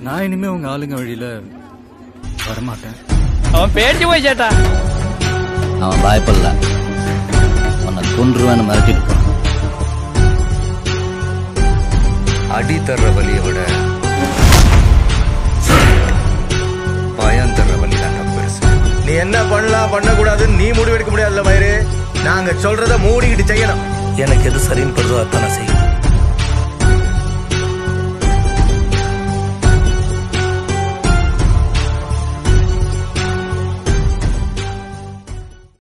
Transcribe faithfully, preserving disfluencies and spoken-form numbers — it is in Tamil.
நான் இனிமே உங்க ஆளுங்க வழியில வரமாட்டேன். அவன் பேடிச்சு போய் சேட்டா. அவன் பயப்படல, உன்னை கொன்றுவான்னு மிரட்டிட்டு போனான். அடி தர்ற வலியை விட பயம் தர்ற வலி தான் பெருசு. நீ என்ன பண்ணலாம் பண்ணக்கூடாதுன்னு நீ முடிவெடுக்க முடியாதுல்ல மயிறு. நாங்க சொல்றத மூடிக்கிட்டு செய்யணும். எனக்கு எது சரின்னு படுதோ அதான் செய்யும்.